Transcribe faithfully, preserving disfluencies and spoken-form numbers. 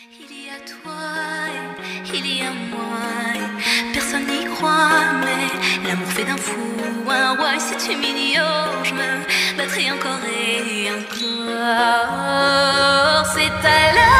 Il y a toi, il y a moi, personne n'y croit, mais l'amour fait d'un fou un roi. Et si tu m'ignores, je me battrai encore et encore. C'est à la